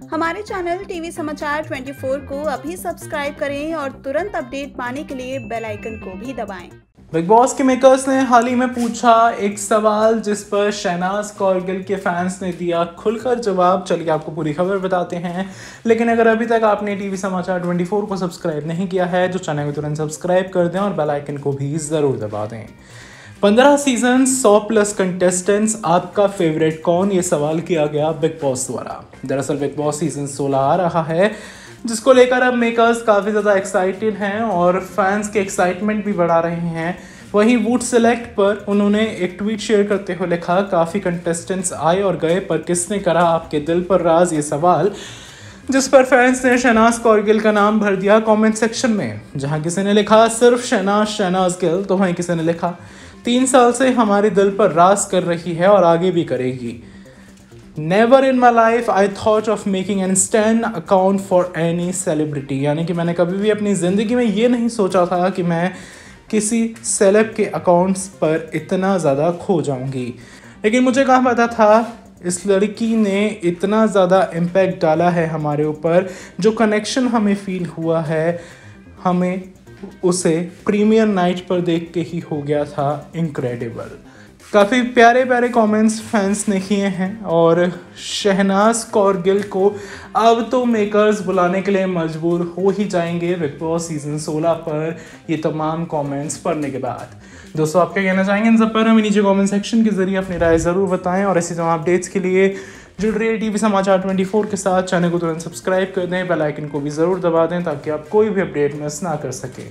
हमारे channel TV समाचार 24 को अभी सब्सक्राइब करें और तुरंत अपडेट पाने के लिए बेल आइकन को भी दबाएं। बिग बॉस के मेकर्स ने हाल ही में पूछा एक सवाल जिस पर शहनाज कौर गिल के फैंस ने दिया खुलकर जवाब। चलिए आपको पूरी खबर बताते हैं, लेकिन अगर अभी तक आपने टीवी समाचार 24 को सब्सक्राइब नहीं किया है तो चैनल को तुरंत सब्सक्राइब कर दें और बेल आइकन को भी ज़रूर दबा दें। 15 सीजन 100+ कंटेस्टेंट्स, आपका फेवरेट कौन? ये सवाल किया गया बिग बॉस द्वारा। दरअसल बिग बॉस सीजन 16 आ रहा है, जिसको लेकर अब मेकर्स काफ़ी ज़्यादा एक्साइटेड हैं और फैंस के एक्साइटमेंट भी बढ़ा रहे हैं। वहीं वोट सेलेक्ट पर उन्होंने एक ट्वीट शेयर करते हुए लिखा, काफ़ी कंटेस्टेंट्स आए और गए पर किसने करा आपके दिल पर राज, ये सवाल, जिस पर फैंस ने शहनाज कौर गिल का नाम भर दिया कमेंट सेक्शन में। जहां किसी ने लिखा सिर्फ शहनाज गिल, तो वहीं किसी ने लिखा 3 साल से हमारे दिल पर राज कर रही है और आगे भी करेगी। Never in my life I thought of making an instant account for any celebrity। यानी कि मैंने कभी भी अपनी ज़िंदगी में ये नहीं सोचा था कि मैं किसी सेलेब के अकाउंट्स पर इतना ज़्यादा खो जाऊंगी। लेकिन मुझे कहाँ पता था इस लड़की ने इतना ज़्यादा इम्पैक्ट डाला है हमारे ऊपर। जो कनेक्शन हमें फील हुआ है, हमें उसे प्रीमियर नाइट पर देख के ही हो गया था इनक्रेडिबल। काफ़ी प्यारे प्यारे कमेंट्स फैंस ने किए हैं और शहनाज कौर गिल को अब तो मेकर्स बुलाने के लिए मजबूर हो ही जाएंगे बिग बॉस सीजन 16 पर ये तमाम कमेंट्स पढ़ने के बाद। दोस्तों, आप क्या कहना चाहेंगे इन सब पर? हमें नीचे कमेंट सेक्शन के जरिए अपनी राय ज़रूर बताएं और ऐसी तमाम अपडेट्स के लिए जुड़ रही टीवी समाचार 24 के साथ चैनल को तुरंत सब्सक्राइब कर दें, बेल आइकन को भी ज़रूर दबा दें ताकि आप कोई भी अपडेट मिस ना कर सकें।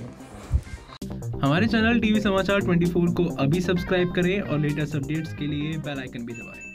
हमारे चैनल टीवी समाचार 24 को अभी सब्सक्राइब करें और लेटेस्ट अपडेट्स के लिए बेल आइकन भी दबाएं।